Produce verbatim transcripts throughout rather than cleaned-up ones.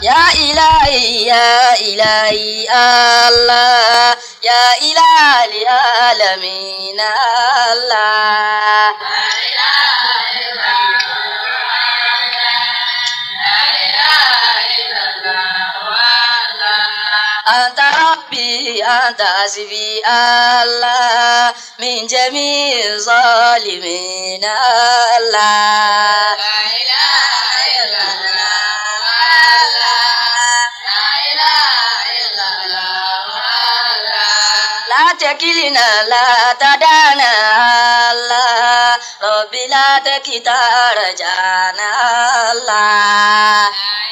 يا إلهي يا إلهي الله يا إله العالمين الله أنت ربي أنت حسبي الله من جميع الظالمين الله لا تكلنا لا تدانا الله ربي لا تكتا رجانا الله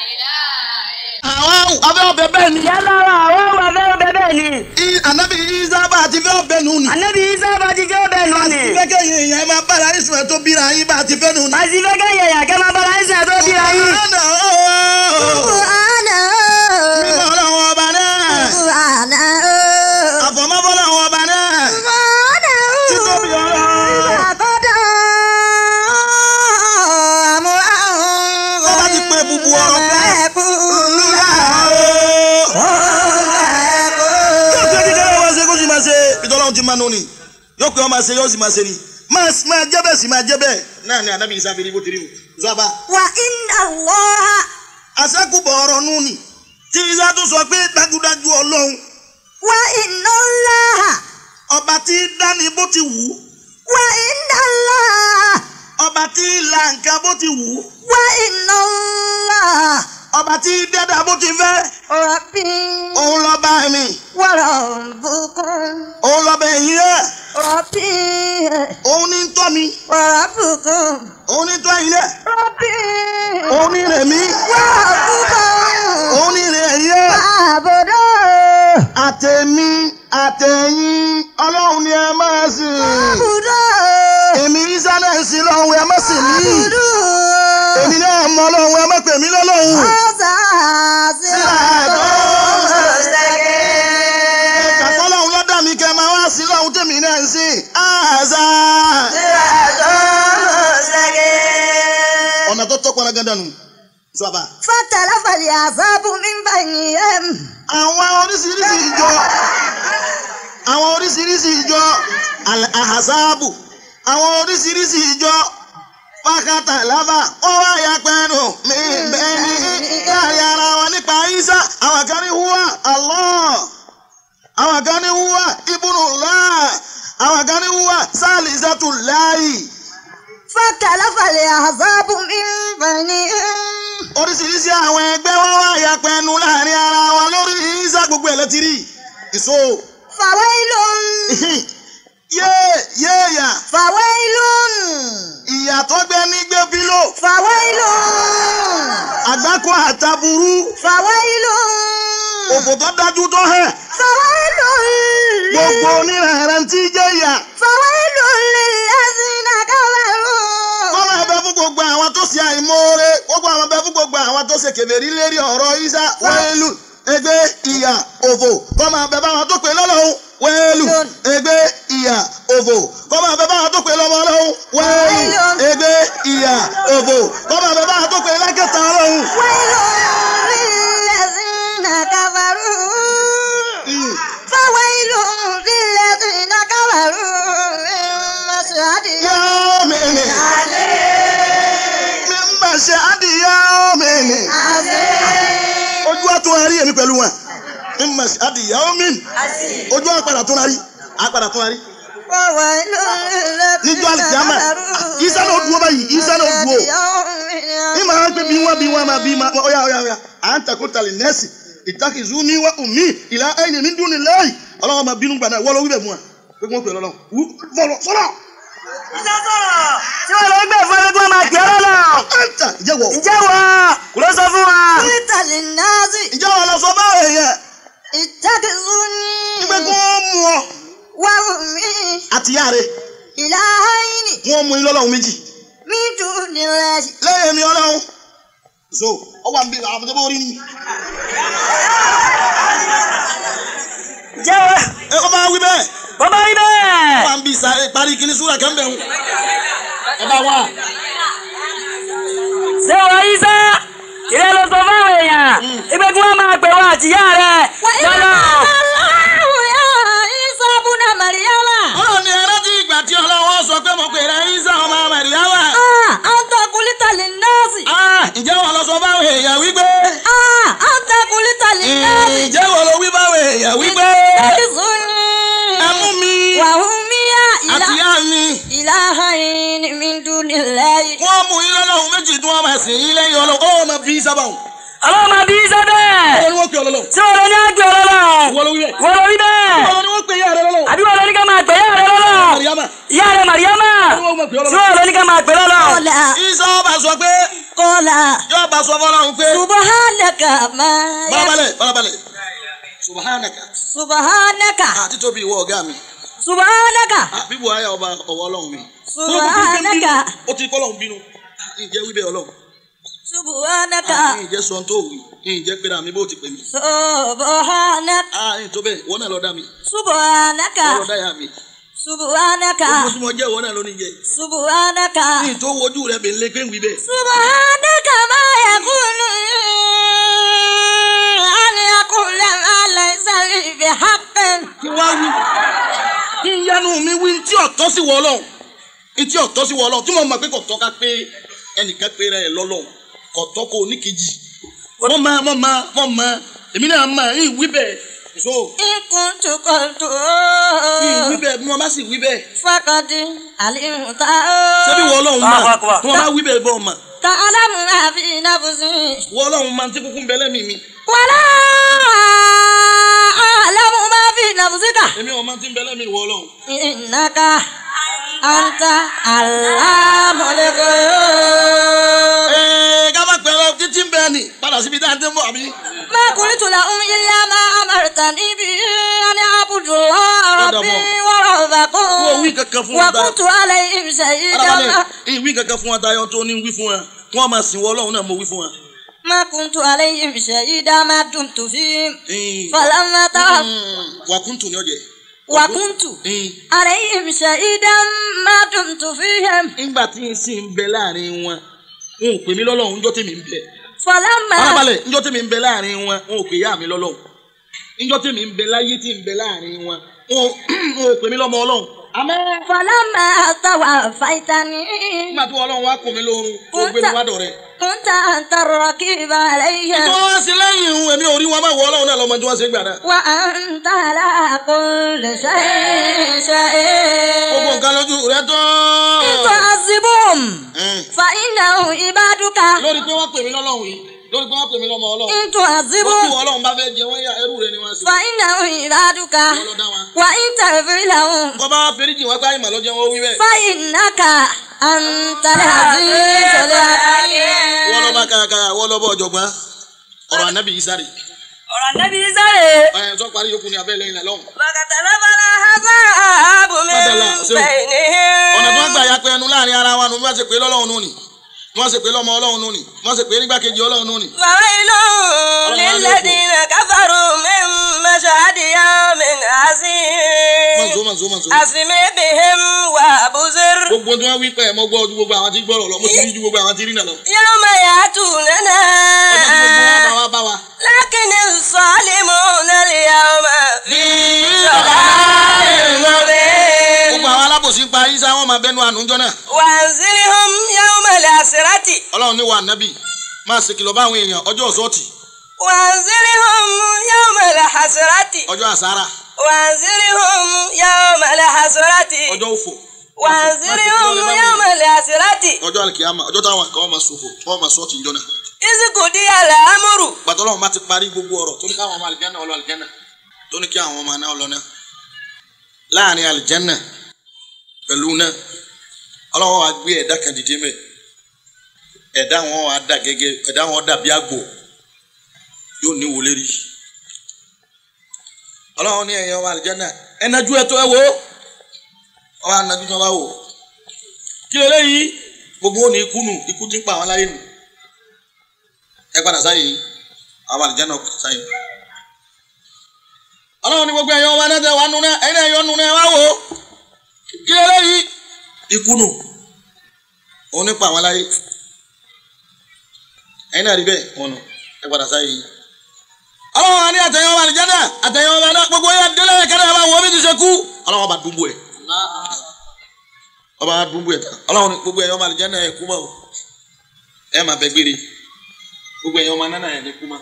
àwọn abẹ́ ọbẹ̀ bẹ́ẹ̀ ni. yálà àwọn abẹ́ ọbẹ̀ bẹ́ẹ̀ ni. Ànábì Ìsá bá ti fẹ́ ọbẹ̀ nù ni. Ànábì Ìsá bá ti fẹ́ ọbẹ̀ nù ni. àti fẹ́kẹ́ yẹn yẹn máa bára ìsìn ẹ̀ tó bíra yín bá ti fẹ́ nù ni. àti fẹ́kẹ́ yẹn yẹn kẹ́ máa bára ìsìn ẹ̀ tó bíra yín. mímọ́ ọlọ́run ọba náà. àfọ̀mọ́fọ́ ọlọ́run ọba náà. títóbi ọlọ́run. ọba ti pé bubu ọ̀rọ̀ fún ẹ. ìtọ́lọ́run ti máa nù ni yóò pé wọ́n máa ṣe yóò sì máa ṣe ni máa jẹ́ bẹ́ẹ̀ sì máa jẹ́ bẹ́ẹ̀ náà ni Ànábì Ìsá fi rí bó ti rí o zọba. wà inna Allah. àṣẹ́kùbọ̀ ọ̀rọ̀ nù ni tí Ìsá tún sọ pé dájúdájú Ọlọ́run. wà inna Allah. ọba tí dání bó ti wù ú. wà inna Allah. ọba tí la nǹkan bó ti wù ú. wà inna Allah. ọba tí dẹ́dà bó ti fẹ́. Rabbi. òun lọ bá mi. wa rabbukum. òun lọ bẹ yín rẹ̀. Rabbi. òun ní tọ́ mi. wa rabbukum. òun ní tọ́ ilé. Rabbi. òun ní rẹ̀ mí. wa rabbukum. òun ní rẹ̀ yé. Àbọ̀dọ̀. àtẹ̀mí àtẹ̀yìn Ọlọ́run ni ẹ máa sìn. Àbọ̀dọ̀. èmi Ìsá náà ń sin lọ́hùn ẹ má sìn mí. Àbọ̀dọ̀. èmi náà mọ Ọlọ́run ẹ má pè mí lọ́lọ́hùn. Àṣà sílẹ̀. kàkọ́ lọ́hùn lọ́dà mi kẹ́ máa wá sí lọ́hùn tèmi náà ń sìn. àṣà. ọ̀nà tó tọ́ pọn dandan nù. sọ́ba. Fatalafa al-ahzabu min baynihim. àwọn oríṣiríṣi ìjọ àwọn oríṣiríṣi ìjọ àhàsáàbù àwọn oríṣiríṣi ìjọ fákàtà lábà wọ́n wá ya pẹ́ẹ́nù mi bẹ́ẹ̀ ni káàrí ara wọn nípa Ìsá àwọn kan ní húwà Allah àwọn kan ní húwà ibnullah àwọn kan ní húwà sálísátùláì. Fatalafa al-ahzabu min baynihim. oríṣiríṣi àwọn ẹgbẹ́ wọn wá ya pẹ́ẹ́nù láàrin ara wọn lórí Ìsá gbogbo ẹ̀ lẹ́tìrì ìṣó. Fawailun. yé yéèyà. Fawailun. ìyàtọ̀ gbẹ ní gbé bílò. Fawailun. àgbákò àtàbùrú. Fawailun. òfò tó dájú tó hẹ̀. Fawailun. gbogbo onírànrà ń tí jẹ́ ìyà. Fawailun lillazina kafaru. wọ́n máa bẹ fún gbogbo àwọn tó ṣe àìmoore gbogbo àwọn bẹ fún gbogbo àwọn tó ṣe kèfèrí lérí ọ̀rọ̀ Ìsá wẹ́ẹ́lù ẹgbẹ́ ìyà òfò kọ́ máa bẹ báwọn tó pè lọ́lọ́hún wẹ́ẹ́lù ẹgbẹ́ ìyà òfò kọ́ máa bẹ báwọn tó pè lọ́mọ ọlọ́hún wẹ́ẹ́lù ẹgbẹ́ ìyà òfò kọ́ máa bẹ báwọn tó pè lákẹ́tà ọlọ́hún. Wailun lillazina kafaru. Fawailun lillazina kafaru min mashhadi yawmin min mashhadi yawmin. ojú àtún arí èmi pẹ̀lú wọn min mashhadi yawmin ojú àpàdà tún arí àpàdà tún arí. níjọ́ àlìkíyàmá Ìsá náà dúró báyìí Ìsá náà dúró ní màá pé bí wọ́n bí wọ́n máa bí máa ọ̀yà ọ̀yà ọ̀yà à ń takò tàlẹ̀ nẹ́ẹ̀sì ìtàkìzú ní wá omi ìlà ẹ̀yìn mi dún ní lẹ́yìn ọlọ́wọ́ máa bínú gbàdá wọ́n lọ wíbẹ̀ fún wa pé wọ́n pè lọ́lọ́ fọlọ́ fọlọ́. Ìsá sọ̀rọ̀ tí wọ́n lọ gbé fún ẹgbẹ́ máa kí ọ́ lọ. ẹ̀ńtà ìjẹ́wọ̀. ìjẹ́wọ́ kò ló sọ fún wa. Qulta linnasi ìjẹ́wọ̀ lọ sọ báwo èèyàn. ittakhizuni ìgbẹ́ kó mú ọ. wa ummi àtìyá rẹ̀ ilahayni wọ́n mú ilé ọlọ́run méjì. min dunillahi. lẹ́yìn mi ọlọ́run. so ọwọ́ àbí àwọn tó bá rí ni. jẹ́wọ́ ẹ kọ́ máa wí bẹ́ẹ̀. bàbá rí bẹ́ẹ̀. wọ́n bí sáré parí kíní súrà kan bẹ̀ ń. ẹ bá wà. ṣé wọ́n Ìsá ìrẹ́ ló sọ fáwọn èèyàn àtìyá rẹ̀ lọ́lọ́. ọlọ́run ni ẹ̀rọ tí ìgbà tí ọlọ́wọ́ sọ pé mo pèrè Ìsá ọmọ Màríyámà. ǹjẹ́ wọn lọ sọ báwọn èèyàn wípé. ǹjẹ́ wọn lọ wí báwọn èèyàn wípé. ẹ mú mi àtìyá mi. wọ́n mú yín lọ́lọ́run méjì tí wọ́n máa sìn yín lẹ́yìn ọlọ́run ó máa bí sábà wọn. àwọn ọmọ bíi sábẹ́. wọ́n ní wọ́n pè ọlọ́run. tí wọ́n lọ ní àgbẹ̀ ọlọ́run. wọ́n lọ wí bẹ́ẹ̀. wọ́n lọ wí bẹ́ẹ̀. wọ́n ní wọ́n pè yá rẹ lọ́lọ́run. àbí wọ́n lọ ní ká máa pè yá rẹ lọ́lọ́run. Màríyámà. ìyá rẹ Màríyámà. tí wọ́n lọ ní ká máa pè lọ́lọ́run. Ìsá ọba sọ pé. yóò bá sọ fọlọ́run pé. Subhanaka ma. balabalẹ̀ balabalẹ̀. Subhanaka. Subhanaka. àti tóbi ìwọ ọ̀gá mi. Subhanaka. bíbu ayé ọba ọwọ́ ọlọ́run mi. Subhanaka. ó ti kọ́lọ́run bínú. ǹjẹ́ wíbẹ̀ ọlọ́run. Subhanaka. ǹjẹ́ sọ tó wí. ǹjẹ́ pé mi bó ti pè mí. Subhanaka. ǹjẹ́ tó bẹ́ẹ̀ wọ́n náà lọ dá mi. Subhanaka. wọ́n lọ dá yà mí. Subhanaka. ó mú ọjọ́ ìwọ náà lónìí jẹ. Subhanaka. ní tó wojú rẹ̀ bẹ̀ ń lé pé ń wí bẹ́ẹ̀. Subhanaka ma yakunu an yaqula ma laysa li bihaqqin. kí wá wí. kí n yanu mi wí tí ọ̀tọ́ sí wọ ọlọ́run. tí ọ̀tọ́ sí wọ ọlọ́run tí mo mọ̀ pé kò tọ́ ká pé ẹnìkan pé rẹ̀ lọ́lọ́run kò tọ́ kó oníkejì. wọ́n máa wọ́n máa wọ́n máa èmi náà máa ń wí bẹ́ẹ̀. so. Ikuntu kuntu. wí bẹ́ẹ̀ bí wọ́n bá sì wí bẹ́ẹ̀. Fakadi alimuta. ṣebí wọ ọlọ́run máa tí wọ́n bá wí bẹ́ẹ̀ bọ́ ọmọ. Ta'lamu ma fi nafsi. wọ ọlọ́run máa ń tí kúkú ń bẹ lẹ́mìí mi. Wala a'lamu ma fi nafsika. èmi ò máa ń tí ń bẹ lẹ́mìí wọ ọlọ́run. Innaka anta allamul ghuyub. ẹ̀ẹ́ ká má pẹ̀lú títí ń bẹ ni padà síbi tá a ti ń bọ̀ àbí. Ma qultu lahum illa ma amartani bihi an a'budu Allaha rabbi wa rabbakum. wọ́n wí kankan fún Wa wa. kuntu alayhim shahidan. alábàlẹ̀ ìwí kankan fún wa tayọ tó ní wí fún wa wọ́n máa sìn wọ ọlọ́run náà mo wí fún wa. Ma kuntu alayhim shahidan ma dumtu fihim. Falamma tawaff. wà kúntù ní ọjẹ. Wa kuntu alayhim shahidan ma dumtu fihim. nígbà tí n sì ń bẹ láàrin wọn n ò pè mí lọ́lọ́run njọ́ tèmi ń bẹ. Falamma. alábàlẹ̀ njọ́ tèmi ń bẹ láàrin wọn n ò pè yá mi lọ́lọ́run njọ́ tèmi ń bẹ láyé tí ń bẹ láàrin wọn n ò pè mí lọ́mọ ọlọ́run. àmọ́. Falamma tawaffaitani. nígbà tí ọlọ́run wá kò mí lórun kó gbé mi wá dọ̀rẹ́. Kunta anta raqiba alayhim. tí wọ́n ṣe lẹ́yìn ìhun èmi ò rí wọn bá wọ ọlọ́run náà lọ́mọ tí wọ́n ṣe gbàdá. Wa anta ala kulli shay'in shahid. gbogbo nǹkan lójú rẹ tán. In tu'azzibhum fa innahum ibaduka. lórí pé wọ́n pè mí lọ́lọ́run yìí lórí pé wọ́n pè mí lọ́mọ ọlọ́run. In wọ́n tu'azzibhum kú ọlọ́run bá fẹ́ jẹ wọ́n yá ẹrú rẹ ni wọ́n ṣe. fa innahum ibaduka. wọ́n lọ dá wọn. Wa in taghfir lahum kọ́ bá fẹ́ríjì wọ́n gbá ìmọ̀ lọ́jọ́ wọn wí bẹ́ẹ̀. fa innaka antal azizul hakim. wọ́n lọ bá kárakára wọ́n lọ bá ọ̀jọ̀gbọ́n ọ̀rọ̀ ànábì yìí sáré. ọ̀rọ̀ ànábì sáré. ẹ̀ sọ parí yòókù ní abẹ́ lẹ́yìn náà lọ́hùn. bàkàtàlá bala hasabu min bainihim. ọ̀nà tí wọ́n gbà ya pé ẹnu láàrin ara wa nù bí wọ́n ṣe pé lọ́lọ́run nù ni bí wọ́n ṣe pé lọ́mọ ọlọ́run nù ni bí wọ́n ṣe pé nígbàkejì ọlọ́run nù ni. fawailun lilladhina kafaru min mashhadi yawmin azim. mọ̀nzó mọ̀nzó mọ̀nzó. asmi bihim wa abuzir. gbogbo tí wọ́n wí pẹ́ mọ́ gbọ́ ojú gbogbo àwọn tí gbọ́rọ̀ lọ mo ti rí ju gbogbo àwọn tí rí nà lọ. yawma yatunana. ọjọ́ tí gbogbo wọn bá wa bá wa. lakini as-salimuna al-yawma fi dalalin mubin. gbogbo àwọn alábòsí ń pa Ìsá wọn máa bẹnu ànújọ náà. wanzirhum yawmal asrati. ọlọ́run ní wa nábì máa ṣe kìlọ̀ bá àwọn èèyàn ọjọ́ ọ̀sọ́ọ̀tì. wanzirhum yawmal hasrati. ọjọ́ àsárà. wanzirhum yawmal hasrati. ọjọ́ òfò. wanzirhum yawmal hasrati. ọjọ́ àlìkìyàmà ọjọ́ táwọn kan máa ṣòfò wọ́n máa sọ́ọ̀tì ìjọ náà. izqudi al-amru. gbàtọ́ lọ́wọ́ bá ti parí gbogbo ọ̀rọ̀ tó ní káwọn ọmọ àlìjánà ọlọ àlìjánà tó ní kí àwọn ọmọ náà lọ náà láàrin àlìjánà pẹ̀lú náà ọlọ́wọ́ wa gbé ẹ̀dá kan dìde mẹ́ ẹ̀dá wọn wà dà gẹ́gẹ́ ẹ̀dá wọn dàbí àgbò yóò ní wọlé rí ọlọ́wọ́ ní ẹ̀yàn ọmọ àlìjánà ẹ̀nájú ẹ̀tọ́ ẹ̀ wò ọmọ ànájú tó bá wò kí lè léyìí gbogbo ò ní ikú nù ikú ti ń pa àwọn aláyé nù ẹ padà sáyé àwọn àlìjánà padà sáyé ọlọ́wọ́ ní gbogbo ẹ̀yàn ọmọ ànájú wà nù náà ẹ̀yìn ẹ̀yọ́ nù náà wá wò kí lè léyìí ikú nù òun nípa àwọn aláyé ẹ̀yin náà rí bẹ́ẹ̀ wọn nù ẹ padà sáyé yìí ọlọ́run àní àtẹ̀yìn ọba àlìjáná àtẹ̀yìn ọba náà gbogbo yẹn délé kẹ́lẹ́ ẹ̀ bá wọ́n bí ti ṣe kú ọlọ́run ọba dùnbù ẹ̀ ọba dùnbù ẹ̀ tán ọlọ́run gbogbo ẹ̀yìn ọba àlìjáná ẹ̀ kú mọ́ o ẹ̀ máa bẹ gbére gbogbo ẹ̀yìn ọba náà ẹ̀ ní kú mọ́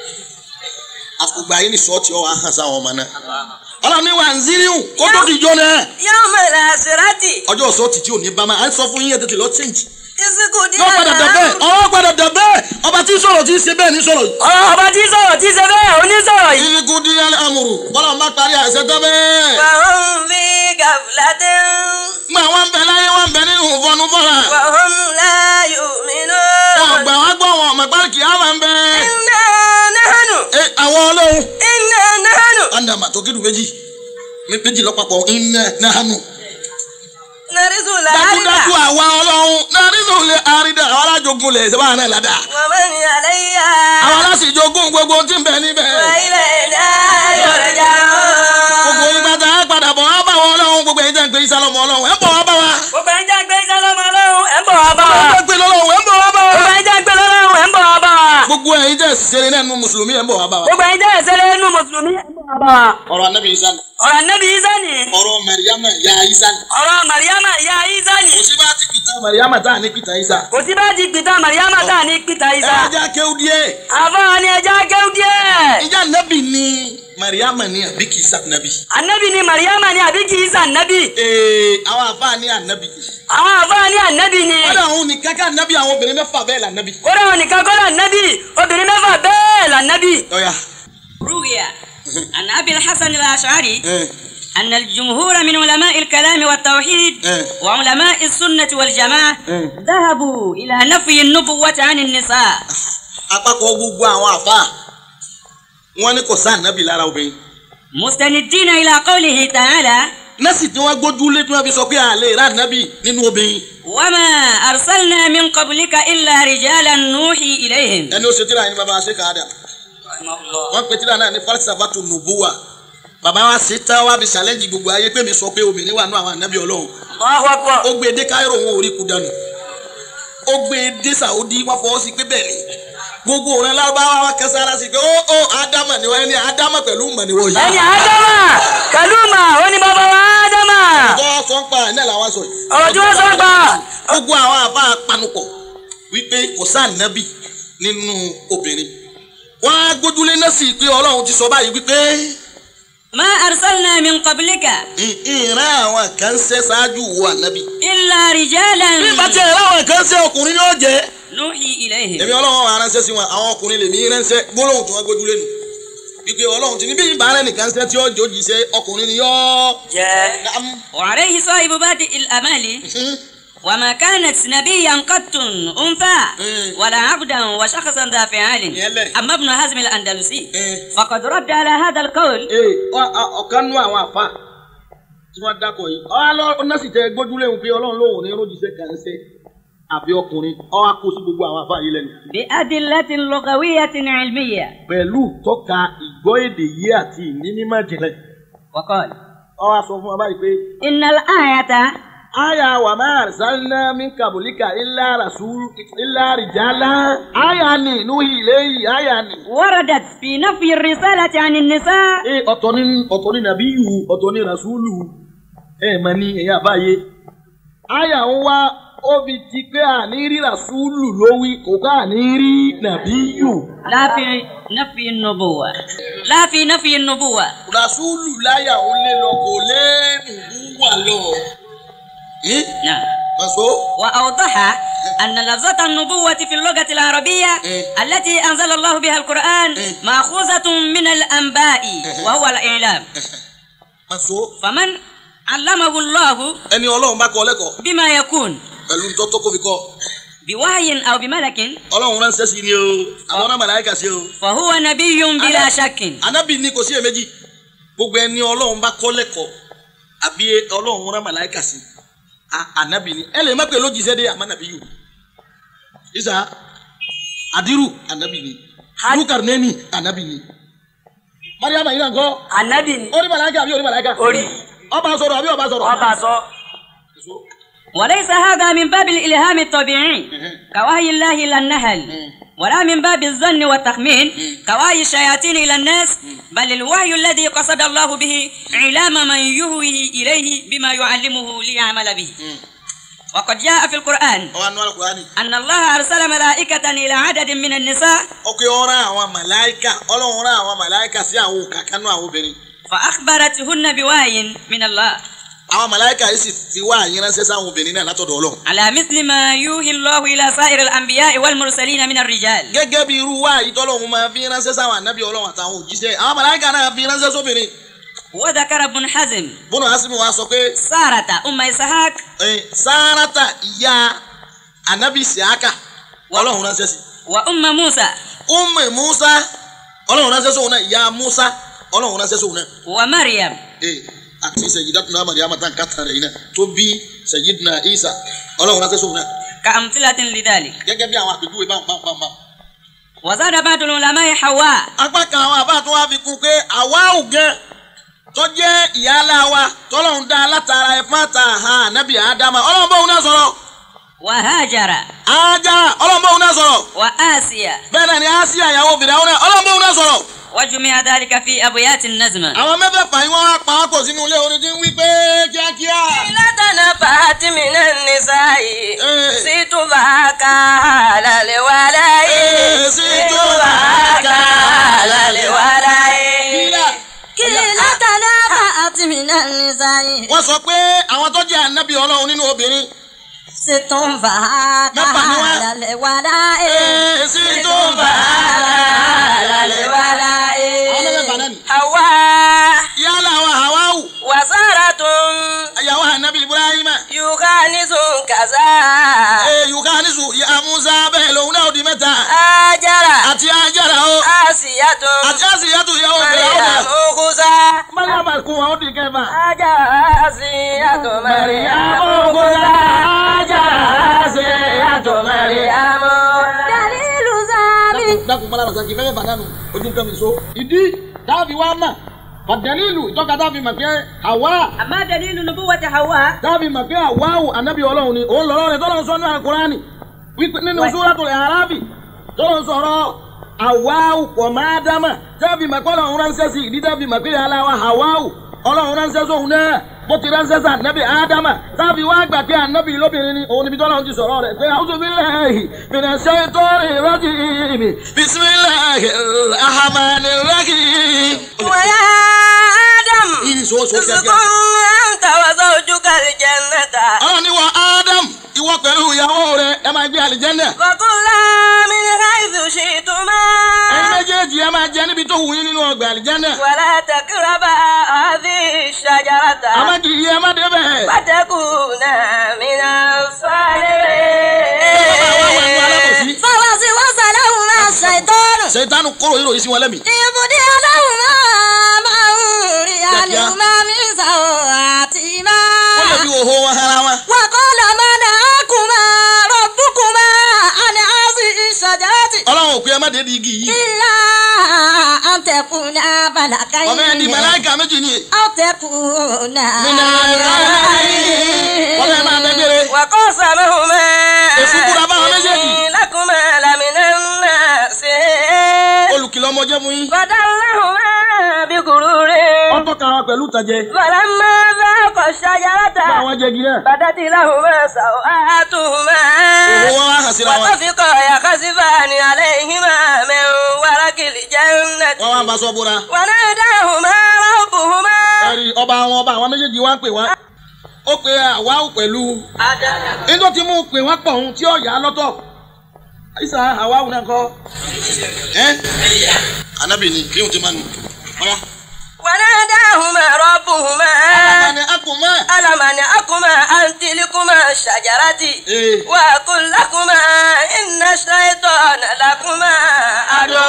àfùgbà yìí ni sọ́ọ̀tì ọ̀ ahàn sáwọn ọmọ náà ọlọ́run ní wà ń zíríhùn kó tó dìjọ́ náà yawmal akhirati. ọjọ́ sọ́ọ̀tì tí ò ní bá máa à ń sọ fún yín ẹ̀ tètè lọ change ìsìnkú díẹ̀ yóò padà dẹ̀ bẹ́ẹ̀ ọwọ́ padà dẹ̀ bẹ́ẹ̀ ọba tí sọ̀rọ̀ tí ṣe bẹ́ẹ̀ ní sọ̀rọ̀ yìí. ọba tí sọ̀rọ̀ tí ṣe bẹ́ẹ̀ ò ní sọ̀rọ̀ yìí. ìrìnkú díẹ̀ amúrù bọ́lá ń bá parí àṣẹ tó bẹ́ẹ̀. wàhùn bí gàfúlàtẹ́. gbà wọn bẹ láyé wọn bẹ nínú ìfọnú fọlá. wàhùn la yu'minun. wọn gbà wọn gbọ́ wọn ọmọ ìpàdé kìí àwọn ń bẹ. inna nahnu. ẹ àwọn ọlọ́run. inna nahnu. andama tó kéde méjì méjì lọ́pàpọ̀ inna nahnu. narizu la dákúdákú àwa ọlọ́run narizu lè àrídà àwọn alájogun lè ṣe báyìí náà ládàá. wa man alayha. àwọn aláṣìjogún gbogbo tí ń bẹ níbẹ̀. wa ilayna yurja'un. gbogbo ìgbà tá a padà bọ̀ wá bá wọn ọlọ́run gbogbo ẹ̀yin jẹ́ ń gbé ìsàlọ́mọ ọlọ́run ẹ̀ bọ̀ wá bá wa. gbogbo ẹ̀yin jẹ́ ń gbé ìsàlọ́mọ ọlọ́run ẹ̀ bọ̀ wá bá wa. ẹ̀ gbé lọ́lọ́run ẹ̀ bọ̀ wá bá wa. gbogbo ẹ̀yin jẹ́ ń gbé lọ́lọ́run ẹ̀ bọ̀ wá bá wa. gbogbo ẹ̀yin jẹ́ ìṣẹ̀lẹ̀ nínú mùsùlùmí ẹ̀ bọ̀ wá bá wa. gbogbo ẹ̀yin jẹ́ ìṣẹ̀lẹ̀ nínú mùsùlùmí ẹ̀ bọ̀ wá bá wa. ọ̀rọ̀ anabi isa ni. ọ̀rọ̀ Ànábì Ìsá ni. ọ̀rọ̀ mariama ya isa ni. ọ̀rọ̀ Màríyámà ìyá Ìsá ni. kò sí bá ti pìtàn mariama tá a ní pìtàn isa. kò sí bá ti pìtàn Màríyámà tá a ní pìtàn Ìsá. ẹ jẹ́ akéwù díẹ̀. àfọwọ́ ni ẹja kéwú díẹ̀. ìjà nabi ni mariama ni àbí kì í sa nabi. Ànábì ni Màríyámà ni àbí kì í ṣe ànábì. ee àwọn àfáà ní ànábì. àwọn àfọwọ́ ni ànábì ni. kódà òun nìkan ká nabi àwọn obìnrin mẹ́fà bẹ́ẹ̀ là nabi. kódà wọn nìkan kọ́ là nábì obìnrin mẹ́fà bẹ́ẹ̀ là nábì. ọ̀ya. روي عن أبي الحسن الأشعري ẹ أن الجمهور من علماء الكلام والتوحيد إيه. وعلماء السنة والجماعة إيه. ذهبوا إلى نفي النبوة عن النساء. àpapọ̀ gbogbo àwọn àfáà wọn ní kò sáà nabi lára obìnrin. مستندين إلى قوله تعالى nọ́ọ̀sì tí wọ́n gbójú lé tí wọ́n fi sọ pé àlè rà nabi nínú obìnrin. وما أرسلنا من قبلك إلا رجالا نوحي إليهم. ẹni ó ṣe tíra ẹni bàbá ṣe káàdà. wọ́n pe tíra náà ní falsafatu nubuwa bàbá wa ṣe tá wa fi ṣàlẹ́jì gbogbo ayé pé mi sọ pé obìnrin wà nù àwọn ànábì ọlọ́run. الله أكبر. ó gbé dé káírò wọn ò rí kú dànù ó gbé dé sàódì wọn fọwọ́ sí pé bẹ́ẹ̀ ni gbogbo òun lárúbáwá wa kẹsàn án sí pé ó ó ádámà ni wọ́n ẹni ádámà pẹ̀lú mọ̀ ni wọ́n yìí. ẹni ádámà pẹ̀lú mà ó ní bàbá wa ádámà. ọjọ́ sọ ń pa ẹ̀ náà làwọn sọ yìí. ọ̀rọ̀ tí wọ́n sọ gbà. gbogbo àwọn àbá panupọ̀ wípé kò sáà nábì nínú obìnrin wọ́n á gbójúlé náà sí pé ọlọ́run ti sọ báyìí wípé. ما أرسلنا من قبلك ìran àwọn kan ṣe ṣáájú wo ànábì. إلا رجالا bí bàtí ẹ̀rọ àwọn kan ṣe ọkùnrin yóò jẹ́. نوحي إليهم. èmi ọlọ́run wa ránṣẹ́ sí wọn àwọn ọkùnrin lèmi ránṣẹ́ gbólóhùn tí wọ́n gbójúlé nù. wípé ọlọ́run ti ní bí ìbára nìkan ṣe tí ó jòjì ṣe ọkùnrin ni yóò. جاء وعليه صاحب بادئ الأمال وما كانت نبيا قط أنثى ولا عبدا وشخصا ذا فعال. أما ابن حزم الأندلسي فقد رد على هذا القول. ọ̀kan nú àwọn àfa tí wọ́n dákọ̀ yìí ọ̀nà sì tẹ gbójúlé wọn pé ọlọ́run lòun ní ròjìṣẹ́ kan ṣe àbí ọkùnrin ọ̀ á kó sí gbogbo àwọn àfa yìí lẹ́nu. بأدلة لغوية علمية. pẹ̀lú tọ́ka ìgbọ́ èdè yìí àti ìnínímọ̀ jìnlẹ̀. وقال ọ̀ á sọ fún wa báyìí pé. إن الآية aya wa ma arsalna min qablika illa rasul illa rijala aya ni nuhi ilayhi aya ni. وردت في نفي الرسالة عن النساء. ee ọ̀tọ̀ ni ọ̀tọ̀ ni nabiyu ọ̀tọ̀ ni rasulu ẹ mà ní ẹ̀yà báyé aya ń wá ó fi ti pé àní rí rasulu lówí kò ká àní rí nabiyu. لا في نفي النبوة لا في نفي النبوة. rasulu láyà ó lé lọ kò lé nùbú wà lọ. نعم. maso. وأوضح أن لفظة النبوة في اللغة العربية التي أنزل الله بها القرآن مأخوذة من الأنباء وهو الإعلام. maso. فمن علمه الله ẹni ọlọ́run bá kọ́ lẹ́kọ̀ọ́. بما يكون pẹ̀lú ntọ́tọ́ kó fi kọ́. بوحي أو بملك ọlọ́run ránṣẹ́ sí ni o àwọn náà màláíkà sí o. فهو نبي بلا شك. Ànábì ní kò sí èméjì gbogbo ẹni ọlọ́run bá kọ́ lẹ́kọ̀ọ́ àbí ọlọ́run rán màláíkà sí Ànábì ní ẹ lè má pè lójijì dé àmọ́ nàbí yù isa adiru Ànábì ní lukarneni Ànábì ní mariama yìí náà kọ́ Ànábì ni. orí màláíkà àbí orí màláíkà Orí. ọba sọ̀rọ̀ àbí ọba sọ̀rọ̀ ọba sọ. وليس هذا من باب الإلهام الطبيعي كوحي الله إلى النحل ولا من باب الظن والتخمين كوحي الشياطين إلى الناس بل الوحي الذي قصد الله به إعلام من يهوي إليه بما يعلمه ليعمل به. وقد جاء في القرآن أن الله أرسل ملائكة إلى عدد من النساء فأخبرتهن بوحي من الله àwọn màláíkà yìí sì fi wá yín ránṣẹ́ sáwọn obìnrin náà látọ̀dọ̀ Ọlọ́run. على مثل ما يوحي الله إلى سائر الأنبياء والمرسلين من الرجال. gẹ́gẹ́ bí irú wá yìí tọ́lọ́run máa fi ránṣẹ́ sáwọn ànábì Ọlọ́run àtàwọn òjíṣẹ́ àwọn màláíkà náà fi ránṣẹ́ sóbìnrin. وذكر ابن حزم. Ibn Hazm wá sọ pé. سارة أم إسحاق. Sárátà ìyá ànábì Ìsíákà Ọlọ́run ránṣẹ́ sí. وأم موسى. Umm Musa Ọlọ́run ránṣẹ́ sóhun náà ìyá Musa Ọlọ́run ránṣẹ́ sóhun náà. ومريم. àti Sayyidatuna Maryam tán kàtà rẹ̀ iná tó bí Sayyidina Isa Ọlọ́run ránṣẹ́ sóhun náà. كأمثلة لذلك. gẹ́gẹ́ bí àwọn àpèjúwe bá ń bá ń bá ń bá. وزاد بعض العلماء حواء. apá kan àwọn àbá tó wá fi kún pé àwa ò gẹ́ tó jẹ́ ìyáálá wa tọ́lọ́run dá látara ẹ̀fọn àtàhà nábì Ádámà Ọlọ́run bóun náà sọ̀rọ̀. وهاجر. Ájára Ọlọ́run bóun náà sọ̀rọ̀. وآسيا. bẹ́ẹ̀ náà ni Ásíyà ìyàwó Fíráúnà Ọlọ́run bóun náà sọ̀rọ̀. وجمع ذلك في أبيات النزمة. àwọn mẹ́fẹ̀ẹ̀fà yìí wọ́n wá pa á pọ̀ sínú ilé orin tí ń wí pé kíákíá. لدنا فاتمنا النساء ست فاكا للولاء ست فاكا للولاء كلتنا فاتمنا النساء. wọ́n sọ pé àwọn tó jẹ́ ànábì Ọlọ́run nínú obìnrin. ست فاكا للولاء ست فاكا للولاء Hawa. yálà wa Hawau. وسارة ìyàwó ànábì Ibrahima. يخانس كذا. ee yukanisu ya Musa bẹ́ẹ̀ lòun náà di mẹ́ta. Ájára. àti Ájára o. Àsíyàtò. àti Àsíyàtò ìyàwó Màríyàmù Fíráúnà. Kúsá. Mariam kún wọn ó di kẹfà. Ájára Àsíyàtò Màríyàmù Kúsá. Ájára Àsíyàtò Màríyàmù. Dalilu Zami. dákun mọ́lá lọ́sàn kì í fẹ́fẹ́ fàdánù ojú nǹkan mi so. ìdí dáàbì wa mà fàdánìlù ìtọ́ka dáàbì mà pé Hawa. أما دليل نبوة حواء. dáàbì mà pé Hawau ànábì Ọlọ́run ni òun lọ́rọ́ rẹ̀ tọ́lọ́ sọ ní Al-Qur'ani wípé nínú Suratul A'raf tọ́lọ́ sọ̀rọ̀ Hawau kọ̀ máa dámà dáàbì mà pé Ọlọ́run ránṣẹ́ sí ìdí dáàbì mà pé yàrá wa Hawau Ọlọ́run ránṣẹ́ sóhun náà bó ti ránṣẹ́ sí ànábì Ádámà dáàbì wá gbà pé ànábì lóbìnrin ni òun níbi tọ́lọ́run ti sọ̀rọ̀ rẹ̀ pé a'udhu billahi minash shaitonir rajim bismillahir rahmanir rahim. ويا آدم. ìrì so so kíákíá. اسكن أنت وزوجك الجنة. ọlọ́run ní wa Ádámù ìwọ pẹ̀lú ìyàwó rẹ̀ ẹ máa gbé àlìjẹ́nnà. وكلا من حيث شئتما. ẹ̀yin méjèèjì ẹ máa jẹ níbi tó wù yín nínú ọgbà àlìjẹ́nnà. ولا تقربا هذه الشجرة. àmọ́ kì í yẹ ẹ má débẹ̀. فتكونا من الصالحين. فوسوس لهما الشيطان. ṣètánù kóró ìròyìn sí wọn lẹ́mìí. ليبدي لهما ما وري عنهما من سوآتهما. wọ́n lè fi òhò wọn hara wọn. وقال ما نهاكما ربكما عن هذه الشجرة. ọlọ́run ò pé ẹ má dé di igi yìí. إلا أن تكونا ملكين. ọmọ ẹni màláíkà méjì ni. أو تكونا من الغالبين. wọ́n lè máa bẹ́gbẹ́rẹ́. وقسمهما èsì kúra báwọn méjèèjì. لكما لمن الناصحين. olùkìlọ̀ ọmọ jẹ́ fún yín. فدلهما بغرور. ó tọ́ka wọn pẹ̀lú tàjẹ́. فلما ذاقا الشجرة bá àwọn jẹ́gi náà. بدت لهما سوآتهما òhò wọn wá hàn síra wọn. وطفقا يخسفان عليهما من ورق الجنة. wọ́n wá ń bá sọ búra. وناداهما ربهما. ẹ̀rí ọba àwọn ọba àwọn méjèèjì wá ń pè wọ́n. ó pe Hawau pẹ̀lú. nítorí tí mo pè wọ́n pọ̀ ohun tí ó yà á lọ́tọ̀. àyíṣà Hawau náà kọ́. ẹ́ anábì ni kí n ti máa nù. وناداهما ربهما ألم أنهكما ألم أنهكما عن تلكما الشجرة وأقل لكما إن الشيطان لكما عدو.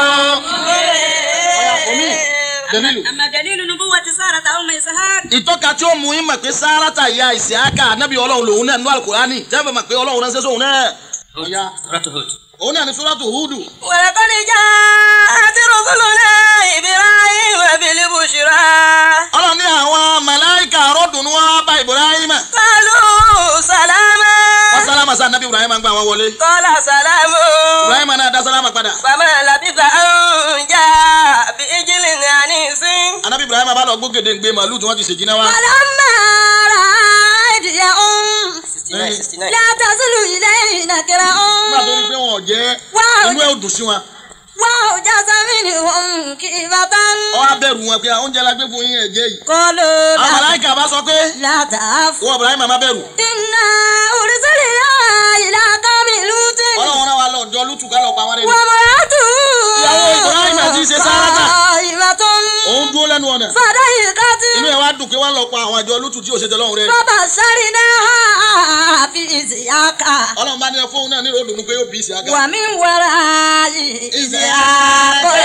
أما دليل نبوة سارة أم إسحاق. ìtọ́ka tí ó mú yín mọ̀ pé Sárátà ìyá Ìsíákà ànábì Ọlọ́run lòun náà nínú Al-Qur'ani tẹ́lẹ̀ mọ̀ pé Ọlọ́run ránṣẹ́ sóun náà. òun náà ní Suratu Hud. ولقد جاءت رسلنا إبراهيم بالبشرى. Ọlọ́run ní àwọn màláíkà rọ́dùn ní wọ́n bá Ibrahim. قالوا lọ gbógede ń gbé màálù tí wọ́n ti ṣèjìnà wa. فلما رأيتهم لا تصل إليه nígbà tó rí نكرهم pé wọn ò jẹ́ inú ẹ̀ ò dùn sí wọn. وأوجس منهم خيفة ọ wá bẹ̀rù wọn pé oúnjẹ la gbé fún yín ẹ̀jẹ̀ yìí. قالوا àwọn لا màláíkà bá sọ pé لا تخف wọ́n Ibrahim má bẹ̀rù. إنا أرسلنا إلى قوم لوط ọlọ́run náà wà lọ́jọ́ lútù ká lọ pa wọn rẹ̀. وامرأته ìyàwó Ibrahim àti ṣe Sárátà. قائمة òun dúró lẹ́nu ọ̀nà. فضحكت inú ẹ̀ wá dùn pé wọ́n lọ pa àwọn àjọ lútù tí ò ṣe tẹ lọ́run rẹ̀. فبشرناها بإسحاق ọlọ́run bá ní ẹ fóun náà ní ìròdùnú pé yóò bí ìsì àga. ومن وراء إسحاق ó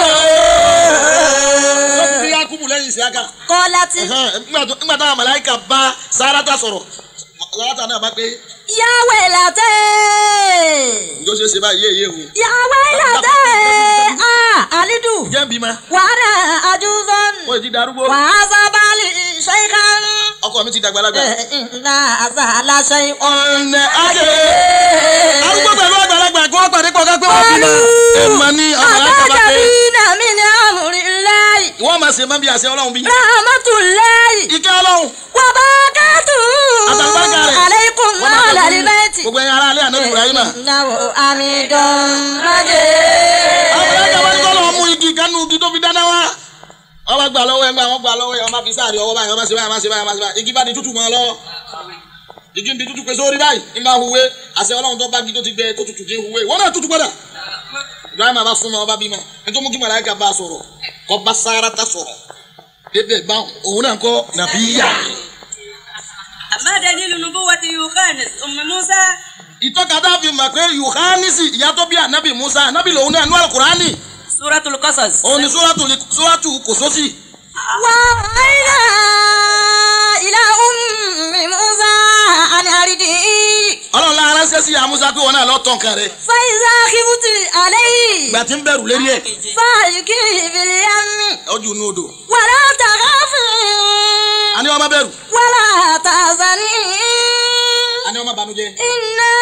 يعقوب fi Yakubu lẹ́yìn ìsì àga. قالت nígbà táwọn màláíkà bá Sárátà sọ̀rọ̀ Sárátà náà bá pé يا ويلتي ǹjọ́ ṣe é ṣe báyìí yéye o. يا ويلتي آه ألد jẹ́ ń bímọ. وأنا عجوز mo ti darúgbó. وهذا بالي شيخا ọkọ mi ti dàgbàlagbà. إن هذا لشيء ọ̀nà àjẹ́. arúgbó pẹ̀lú àgbàlagbà kí wọ́n pàdé pọ̀ ká pé wọ́n bímọ. èèmọ̀ ni àwọn màláíkà bá pé. أتعجبين من أمر الله wọ́n máa ṣe mọ́ bí àṣẹ ọlọ́run bí. رحمة الله ìkẹ́ ọlọ́run. وبركاته àtàlùbáríkà rẹ̀. عليكم wọ́n máa أهل tọ́jú البيت gbogbo ẹ̀yin ará ilé àná Ibrahima. إنه حميد àwọn مجيد màláíkà wọ́n ní kọ́ lọ́wọ́ mú igi kanú igi tó fi dáná wá. wọ́n bá gbà lọ́wọ́ ẹ̀ gbà wọ́n gbà lọ́wọ́ ẹ̀ wọ́n máa fi sáàrí ọwọ́ báyìí wọ́n máa ṣe báyìí wọ́n máa ṣe báyìí wọ́n máa ṣe báyìí igi bá di tútù mọ́ ọ lọ́wọ́. igi ń di tútù pé sórí báyìí ń bá huwé àṣẹ ọlọ́run tó bá igi tó ti gbẹ tó tutù dé huwé wọ́n náà tutù padà. Ibrahima bá súnmọ́ ọba bímọ nítorí mú kí màláíkà bá a sọ̀rọ̀ kọ́ bá Sárátà sọ̀rọ̀ débẹ̀ báwọn òun náà kọ́ nàbíyà. ما دليل نبوة يوخانس أم موسى؟ ìtọ́ka tá a fi mọ̀ pé Yohanisi ìyá tó bí ànábì Musa ànábì lòun náà nú Al-Qur'ani. سورة القصص. òun ni sóràtù sóràtù Kòsósì. وأوحينا إلى أم موسى أن أرضعيه ọlọ́run la ránṣẹ́ sí ìyá Musa pé wọn náà lọ tán kan rẹ̀. فإذا خفت عليه ìgbà tí ń bẹ̀rù lérí ẹ̀ فألقيه في اليم ojú inú odò. ولا تخافي àní ọmọ bẹ̀rù ولا تحزني àní ọmọ bànújẹ́. إنا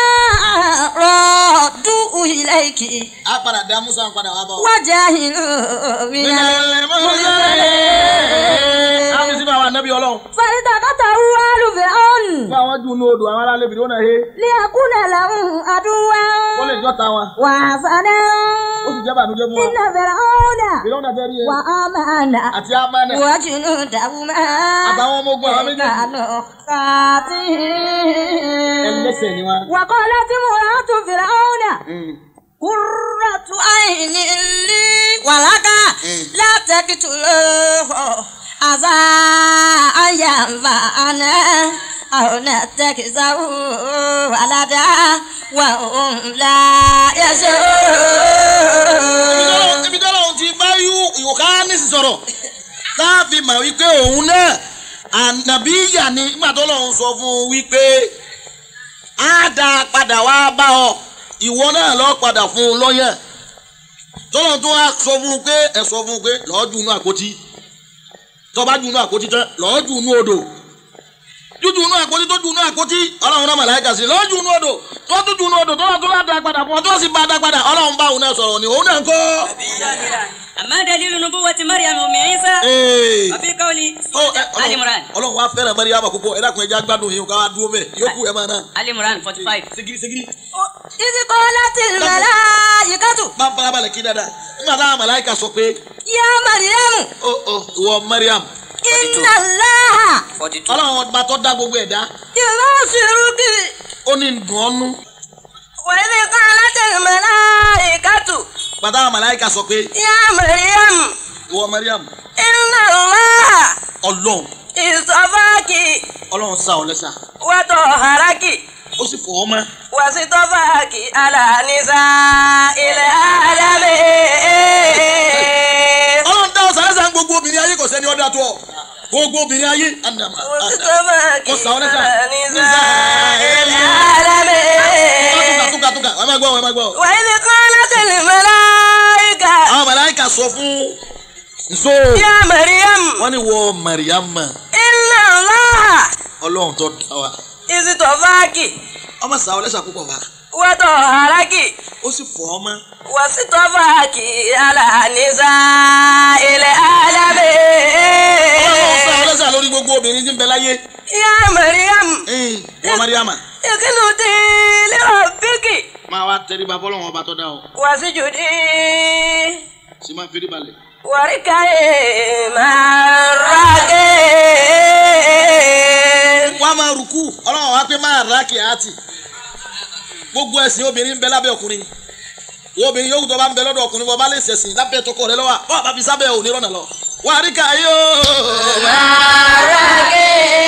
رادوه إليك a padà dá Musa ń padà wá bọ̀. وجاهلوا من a fi sínú àwọn ànábì ọlọ́run. فالتقطه آل فرعون fún àwọn ojú inú odò àwọn aráàlú ìbílẹ̀ náà he. ليكون لهم عدوا wọ́n lè jọ́ta wọn. وحسنا ó sì jẹ́ bànújẹ́ fún wọn. إن فرعون ìbílẹ̀ náà tẹ́rí ẹ. وآمان àti amánà وجنودهما àtàwọn ọmọ ogun àwọn méjèèjì. كانوا خاطئين ẹlẹ́ṣẹ̀ ni wọn. وقالت امرأة فرعون قرة عين لي ولك لا تقتلوه عسى أن ينفعنا أو نتخذه ولدا وهم لا يشعرون. ibi tó lọ́wọ́ ti bá Yohanisi sọ̀rọ̀ láàfi mà wípé òun náà ànàbíyà ni nígbà tó lọ́wọ́ sọ fún un wípé á dá a padà wá bá ọ ìwọ náà lọ padà fún un lọ́yẹ̀ tọ́lọ́ tó wá sọ fún un pé ẹ sọ fún un pé lọ́ọ́ jù inú àpótí tọ́ba jù inú àpótí tán lọ́ọ́ jù inú odò jújù inú àpótí tó jù inú àpótí ọlọ́run náà màláíkà sí lọ́ọ́ jù inú odò tó tún jù inú odò tó wà tó bá dá padà fún ọ tó sì bá dá padà ọlọ́run bá òun náà sọ̀rọ̀ ni òun náà ń kọ́. ما دليل نبوة مريم أم عيسى؟ Ee. وفي قول آل عمران. ọlọ́run wa fẹ́ràn Mariam àkókò ẹ dákun ẹ jẹ́ gbádùn yìí ká wá dúró mẹ́ yókù ẹ máa ná. آل عمران forty-five. segiri segiri. إذ قالت الملائكة bá ń farabalẹ̀ kí dáadáa nígbà táwọn màláíkà sọ pé يا مريم ó ó ìwọ Mariam إن الله forty-two. ọlọ́run ọba tó dá gbogbo ẹ̀dá يبشرك ó ní dùn ọ́nú. وإذ قالت الملائكة bàtà àwọn màláíkà sọ pé يا مريم ìwọ Mariam إن الله ọlọ́run اصطفاك ọlọ́run sá ọ lẹ́sà وطهرك ó sì fọ̀ ọ́ mọ́. واصطفاك على نساء العالمين ọlọ́run dá ọ̀sán lẹ́sà gbogbo obìnrin ayé kò sẹ́ni ọ̀dà tó ọ gbogbo obìnrin ayé ànàmà واصطفاك kò sàwọn lẹ́sà. على نساء العالمين túkà túkà wọ́n máa gbọ́ wọ́n máa gbọ́. وإذ قالت الملائكة àwọn màláíkà sọ fún nso يا مريم wọ́n ní wọ Mariam إن الله ọlọ́run tó dá wa اصطفاك ọmọ sàwọn lẹ́sà púpọ̀ wa وطهرك ó sì fọ̀ ọ́ mọ́. واصطفاك على نساء العالمين Mariam. wọ́n Mariama. Iqnuti li rabbiki. máa wá tẹríba fọlọ́wọ́n ọba tó dá o. Wasjudi. sì máa fi rí balẹ̀. Warka'i ma'arraki. wọ́n á máa rùkú ọlọ́wọ́n wá pé máa rà kí á tì. gbogbo ẹ̀sìn obìnrin ń bẹ lábẹ́ ọkùnrin. obìnrin yóò tó bá ń bẹ lọ́dọ̀ ọkùnrin bọ́ bá lè ṣẹ̀sìn lábẹ́ tọkọ rẹ lọ́wọ́ bọ́ àbá fi sábẹ́ òní rọ́nà lọ. Warka'i ma'arraki.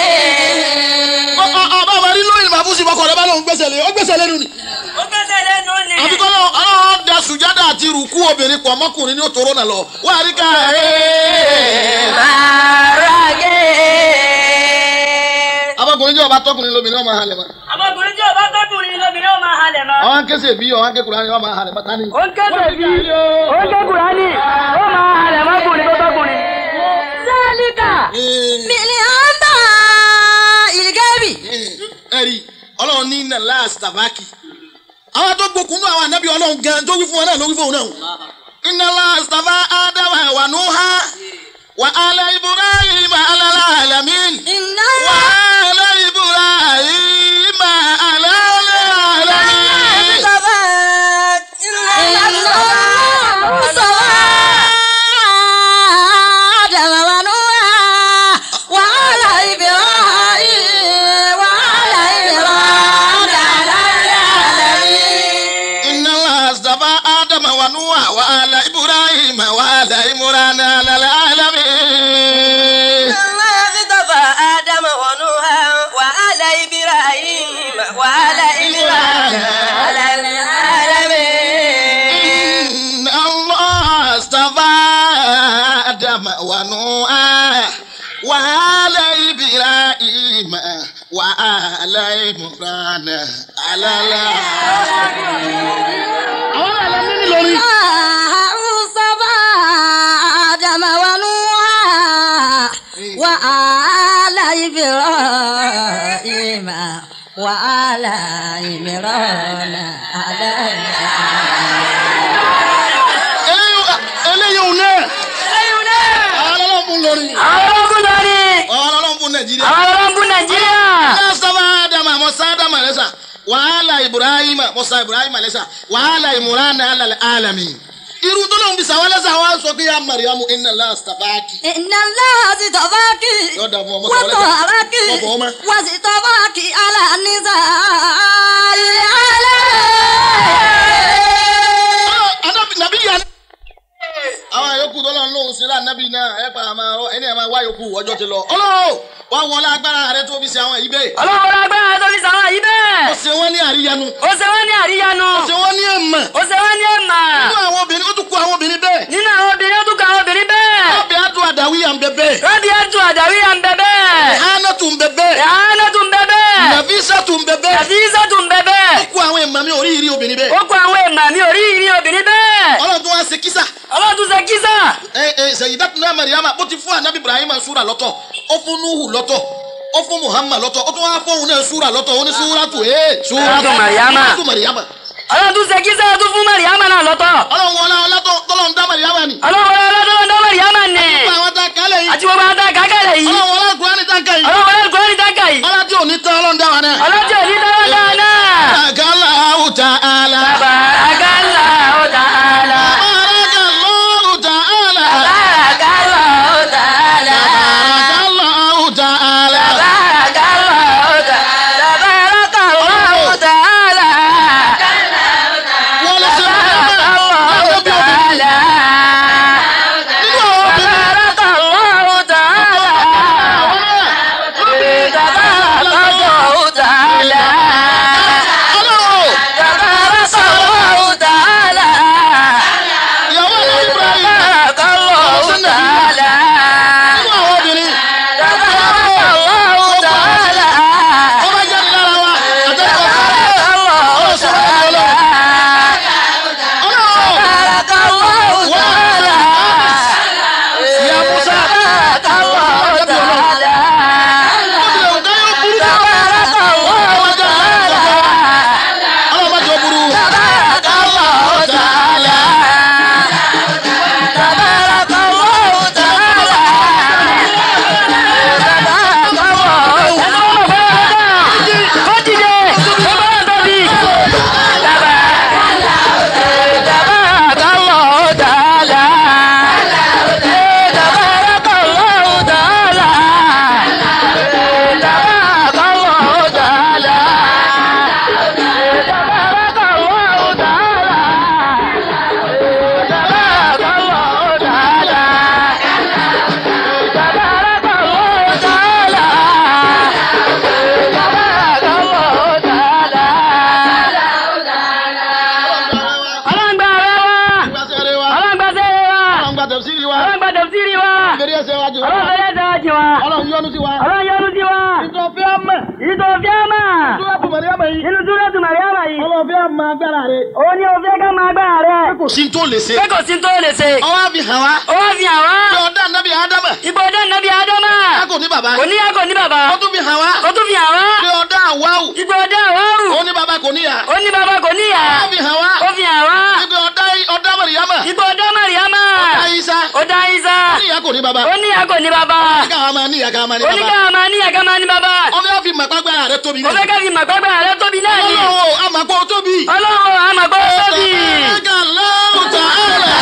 ọba ọba rí lóyìn màá fún sí ọkọ rẹ bá lóun gbèsè lé ó gbèsè lẹ́nu ni. ó gbèsè lẹ́nu ni. àbíkọ́ ọlọ́run da sùjádà àti rùkú obìnrin pọ̀ mọ́kùnrin ní òtòrò náà lọ. Warka'i ma'arraki. abọ́kùnrin jẹ́ ọba tọkùnrin lóbìnrin ọmọ halẹ̀ mọ́. ọmọkùnrin tí ọba tọkùnrin lóbìnrin ó máa halẹ̀ mọ́. àwọn akẹ́sẹ̀ bí ọ̀hún akẹ́kùnrin ọmọ halẹ̀ mọ́ tani. ó ń kẹ́sẹ̀ bí ó ń ké Kùránì ó máa halẹ̀ mọ́kùnrin tó tọkùnrin. Zalika min anta il-ghaibi. ẹ̀rí ọlọ́run ní iná láàsì tàbákì. àwọn tó gbókùnú àwọn ànábì ọlọ́run gan tó wí fún wọn náà ló wí fún òun náà. iná láàsì tàbá ádámà wà núhà wà ala Ibrahim ala alamin. Inna wà ala Ibrahim ala alamin. tabat. Inna Mustafa Adama wa Nuha wa ala Ibrahim wa ala Imran ala alamin. iná láàsì tàbá ádámà wà núhà wà ala Ibrahim wà ala Imran ala alamin. Allah istafa Adama wa Nuha wa ala Ibrahim wa ala Imran ala alamin. إن الله اصطفى آدم ونوح وآل إبراهيم وآل عمران على العالمين. مصطفى آدم ونوح وآل إبراهيم وآل عمران على eléyìí òun náà àwọn ọlọ́mú lórí àwọn ọlọ́gùn lórí. àwọn ọlọ́mú nàìjíríà. àwọn ọlọ́gùn Nàìjíríà. Mustafa Adama Musa Adama lẹ́sà wàhálà Ibrahim Musa Ibrahim lẹ́sà wàhálà Imran alal alamin. irú tó lóun fi sàwọn lẹ́sà wọn sọ pé ya Mariamu inna Allah astafaki. إن الله اصطفاك yọ̀dà fún ọmọ sọ̀rọ̀ وطهرك ọmọ ọmọ. واصطفاك على النساء العالمين. anabi nabi yan. àwọn yòókù tó lọ lóhùn sí lánàbí náà ẹ pa àmà ẹni ẹ máa wá yòókù ọjọ́ ti lọ. ọlọ́wọ́ wá wọlé agbára rẹ tó fi ṣe àwọn yìí bẹ́ẹ̀. ọlọ́run agbára tó fi sàwọn yìí ó bẹ́ẹ̀. ṣe wọ́n ní àríyanu. ó ṣe wọ́n ní àríyanu. ó ṣe wọ́n ní ẹ̀mọ̀. ó ṣe wọ́n ní ẹ̀mà. nínú àwọn obìnrin ó tún kó àwọn obìnrin bẹ́ẹ̀. nínú àwọn obìnrin ó tún ka àwọn obìnrin bẹ́ẹ̀. ọbẹ̀ adùn àdàwí à ń bẹ bẹ́ẹ̀. rọ́bì ẹ̀tù àdàwí à ń bẹ bẹ́ẹ̀. hánà tún bẹ bẹ́ẹ̀. ìhánà tún bẹ bẹ́ẹ̀. nàfísà tún bẹ bẹ́ẹ̀. nàfíìsà tún bẹ bẹ́ẹ̀. ó kó àwọn ẹ̀mọ̀ mi oríire obìnrin bẹ́ẹ̀. ó kó àwọn èèmà mi orí ìrìn obìnrin bẹ́ẹ̀. ọlọ́run tó wá ṣe kísà. ọlọ́run tún ṣe kísà. ẹ ẹ Sayyidatuna Mariama bó ti fún anabi Ibrahim súra lọ́tọ̀ ó fún Nuhu lọ́tọ̀ ó fún Muhammad lọ́tọ̀ ó tún wá fún òun náà súra lọ́tọ̀ ó ní súra tó ẹ Súratu Maryama. súra tó Mariama. ọlọ́run tún ṣe kísà tó fún Màríyámà náà lọ́tọ̀. ọlọ́run wọlé ọlọ́tọ̀ tọ́lọ́run dá Mariama ni. ọlọ́run ọlọ́run tó Màríyámà ni. gbogbo àwọn tá a kálẹ̀ yìí. àti gbogbo àwọn tá a kákẹ́lẹ̀ yìí. ọlọ́run wọlé Kùránì tá a kà yìí. ọlọ́run ọlọ́run kọ́ni dáka yìí. ọlọ́run tí ò ní tán ọlọ́run dá wa náà. ọlọ́run tí ò ní dáwọ́ dáná. Barakallahu ta'ala. Barakallahu ta'ala. Barakallahu ta'ala. Barakallahu ta'ala. Barakallahu ta'ala. Barakallahu ta'ala. Barakallahu ta'ala. wọlé ṣe Barakallahu ta'ala. Barakallahu ta'ala. Barakallahu ta'ala. tẹ̀síìrì wa. ọlọ́run gba tẹ̀síìrì wa. Fèrè ẹsẹ̀ wa jù wá. ọlọ́run fèrè ẹsẹ̀ wa jù wá. Ọlọ́run yọ́nú sí wa. ọlọ́run yọ́nú sí wa. Ìtọ̀fẹ́ àmà. ìtọ̀fẹ́ àmà. Súrátù Màríyámà yìí. inú Súrátù Màríyámà yìí. Ọlọ́run fẹ́ àmà agbára rẹ̀. ó ní o fẹ́ ká máa agbára rẹ̀. Kò sí tó lè ṣe. pé kò sí tó lè ṣe. Ọwọ́ fi hàn wá. ó wá fi hàn wá. Ṣé ọ̀dà nàbí Ádámà? ìbò ọdẹ nàbí Ádámà. A kò ní bàbá. kò ní ìyá kò ní bàbá. Ó tún fi hàn wá. ó tún fi hàn wá. Ṣé ọ̀dà Àwáwù? ìbò ọdẹ àwárù. Ó ní bàbá kò ní ìyá. ó ní bàbá kò ní ìyá. Ó fi hàn wá. ó fi hàn wá. Ṣé ọ̀dà ọ̀dà Màríyámà? ìbò ọdẹ Màríyámà. Ọ̀dà Ìsá. ó dá Ìsá. Ó ní ìyá kò ní bàbá. ó ní ìyá kò ní bàbá. Ó ní káwọn máa ní ìyá káwọn máa ní bàbá. ó ní káwọn máa ní ìyá káwọn máa ní bàbá. Ọmọ yóò fi màgbágbára rẹ̀ tóbi ó náà. fẹ́ ká fi màgbágbára rẹ̀ tóbi náà ni. Ọlọ́run àmàgbọ́ tóbi. ọlọ́run àmàgbọ́ tóbi. Allahu ta'ala.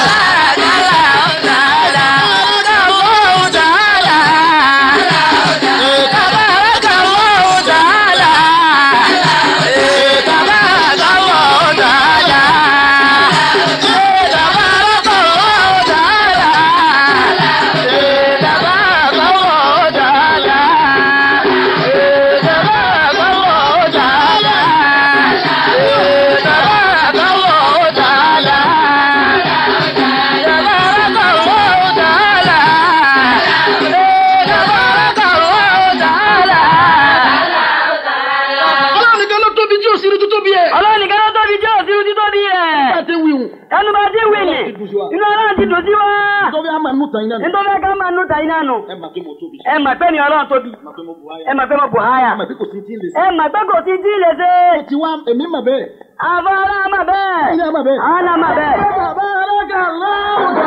inú ọlọ́run ti dùn sí wa. Nítorí a máa nù tàn iná nù. nítorí ká máa nù tàn iná nù. Ẹ mà pé mo tóbi. ẹ mà pé mi ọlọ́run tóbi. ẹ mà pé mo bù háyà. Ẹ mà pé kò sí tí ń lè ṣe. ẹ mà pé kò sí tí lè ṣe. Ó ti wá èmi mà bẹ́ẹ̀. àbá ọlá mà bẹ́ẹ̀. Ẹ̀yin ẹ̀ mà bẹ́ẹ̀. àwọn ọlá mà bẹ́ẹ̀. Bàbá alága láwùjọ.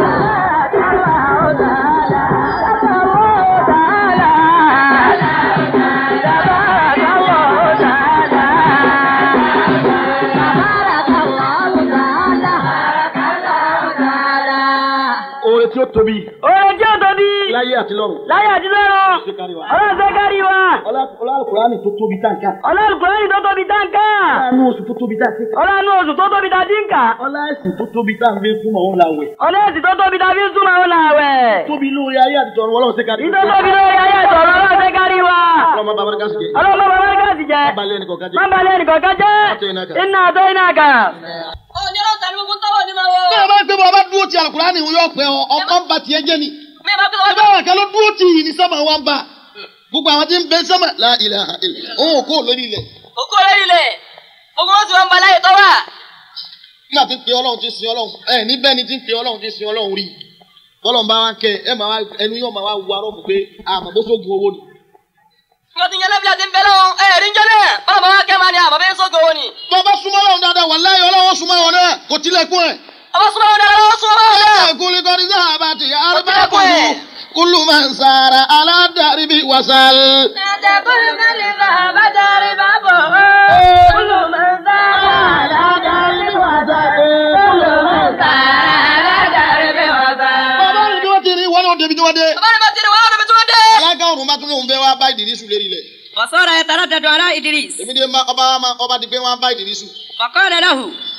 Oore tí ó tóbi. oore tí ó tóbi. Láyé àti lọ́run. láyé àti lọ́run. ọlọ́run fẹ́ kárí wa. Ọlọ́run tó tóbi táǹkà. ọlọ́run kùránì tó tóbi táǹkà. Ọlọ́run oṣù tó tóbi táǹkà. ọlọ́run oṣù tó tóbi tá dínkà. Ọlọ́run ẹ̀sìn tó tóbi táǹkà fi ń súnmọ́ òun làwẹ̀. ọlọ́run ẹ̀sìn tó tóbi tá fi ń súnmọ́ òun làwẹ̀. Tóbi lórí ayé àti tọ̀run Ọlọ́run ṣe kárí. ìtọ́ tóbi lórí ayé àtọ̀run ọlọ́run fẹ́ kárí wa. Ọlọ́run bàbá ká sì jẹ. ọlọ́run bàbá ká sì jẹ. Má balẹ̀ ẹnìkan ká jẹ. má balẹ̀ ẹnìkan ká jẹ́. iná àtọ́ iná àkà. ọ̀nì ọlọ́run tàbí gbogbo tọ́wọ́ ni máa wọ. Bí ọba gbé bọ́ ọba dúró ti Àlùkùránì ìwé ọ̀pẹ ọkọ̀ ń ba tiẹ̀ jẹ́ ni. mi máa gbé wọn. Ẹgbẹ́ àwọn kan ló dúró tì í ní sábà wá ń bá. Gbogbo àwọn tí ń bẹ sábà la ilaha illa. Òun kò lórí ilẹ̀. òkú lórí ilẹ̀ gbogbo wọn ti wọn balẹ̀ yìí tọ́wà. Nígbà tí ń pe Ọlọ́run ti sin Ọlọ́run. Ẹ níbẹ̀ ni tí ń pe Ọlọ́run ti sin Ọlọ́run rí. Bọ́lọ̀ ń bá wa kẹ ẹ máa wá ẹnu yóò máa wá wu arọ́ fún pé àmọ́ bó sógun owó ni. yóò ti yẹn lẹ́bílẹ̀ tí ń bẹ lọ́wọ́ ẹ̀ rí njẹ́ náà bọ́lá bàbá kẹ́ máa ní àbọ̀ bẹ́ẹ̀ sọ́gun owó ni. Bọ́ba súnmọ́ Ọlọ́run dáadáa wallahi Ọlọ́run súnmọ́ wọn náà kò tilẹ̀kùn ẹ̀. ọba súnmọ́ wọn dára lọ́wọ́ súnmọ́ wọn náà. Kúlí kọ́ni sábà ti arúgbó kúlù kúlù máa ń sara aládàrí bí wasal. ẹ̀jẹ̀ kúlù náà lè bá bá darí bá bọ̀ kúlù máa ń sára aládàrí bí wasal. kúlù máa ń sára aládàrí bí wasal. Bàbá rẹ̀ ni wọ́n ti rí wọn náà débi tí wọ́n dé. bàbá rẹ̀ bá ti rí wọn náà débi tí wọ́n dé. Alága ọ̀run bá tún lóun fẹ́ wá bá Ìdírísù lérí lẹ̀. وصار يتردد على إدريس Èmi dé ọba ọba di pé wọ́n bá Ìdírísù. فقال له